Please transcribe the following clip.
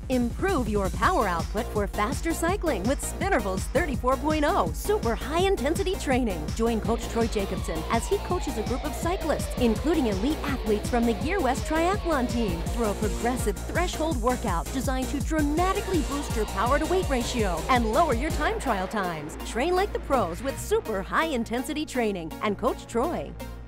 Improve your power output for faster cycling with Spinervals 34.0 super high-intensity training. Join Coach Troy Jacobson as he coaches a group of cyclists, including elite athletes from the Gear West Triathlon team, through a progressive threshold workout designed to dramatically boost your power-to-weight ratio and lower your time trial times. Train like the pros with super high-intensity training and Coach Troy.